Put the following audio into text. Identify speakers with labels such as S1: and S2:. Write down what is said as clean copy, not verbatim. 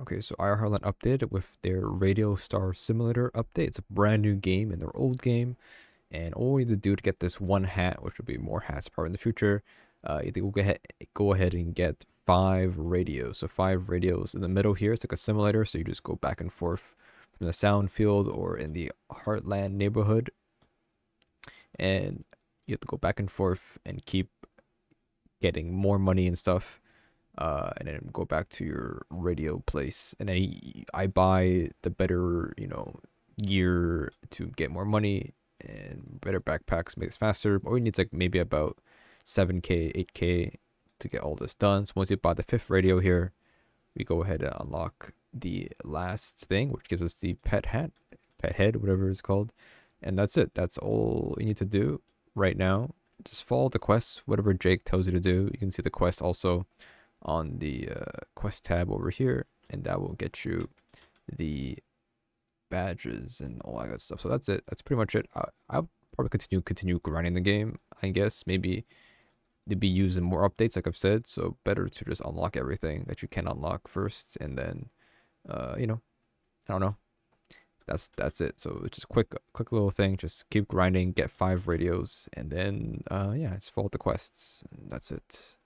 S1: Okay, so IR Heartland updated with their Radio Star Simulator update. It's a brand new game in their old game, and all you need to do to get this one hat, which will be more hats probably in the future, you have to go ahead and get 5 radios. So 5 radios in the middle here. It's like a simulator, so you just go back and forth from the sound field or in the Heartland neighborhood, and you have to go back and forth and keep getting more money and stuff, and then go back to your radio place. And then I buy the better, gear to get more money and better backpacks, makes faster. All you need is like maybe about 7K, 8K to get all this done. So once you buy the 5th radio here, we go ahead and unlock the last thing, which gives us the pet hat, pet head, whatever it's called. And that's it. That's all you need to do right now. Just follow the quests, whatever Jake tells you to do. You can see the quest also on the quest tab over here, and that will get you the badges and all that good stuff. So that's it. That's pretty much it. I'll probably continue grinding the game. I guess maybe to be using more updates, like I've said. So better to just unlock everything that you can unlock first, and then I don't know. That's it. So it's just quick little thing. Just keep grinding, get 5 radios, and then yeah, just follow the quests, and that's it.